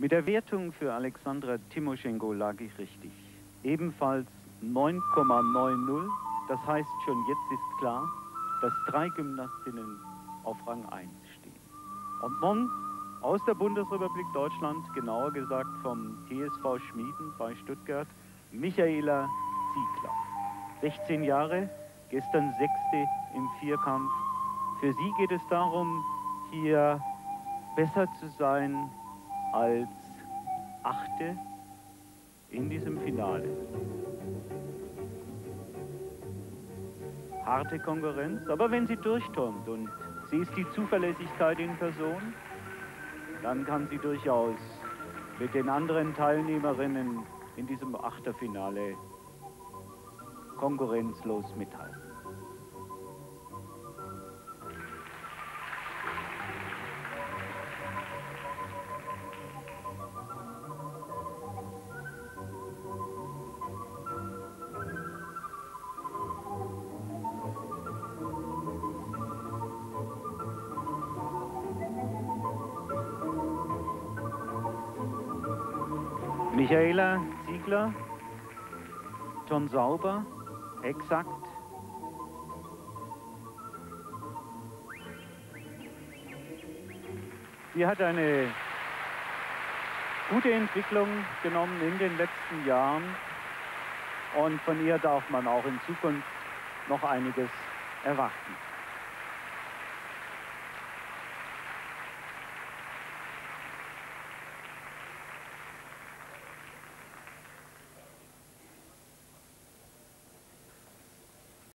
Mit der Wertung für Alexandra Timoschenko lag ich richtig. Ebenfalls 9,90. Das heißt, schon jetzt ist klar, dass 3 Gymnastinnen auf Rang 1 stehen. Und nun aus der Bundesrepublik Deutschland, genauer gesagt vom TSV Schmieden bei Stuttgart, Michaela Ziegler. 16 Jahre, gestern 6. im Vierkampf. Für sie geht es darum, hier besser zu sein als 8. in diesem Finale. Harte Konkurrenz, aber wenn sie durchturnt und sie ist die Zuverlässigkeit in Person, dann kann sie durchaus mit den anderen Teilnehmerinnen in diesem Achtelfinale konkurrenzlos mithalten. Michaela Ziegler, schon sauber, exakt. Sie hat eine gute Entwicklung genommen in den letzten Jahren und von ihr darf man auch in Zukunft noch einiges erwarten.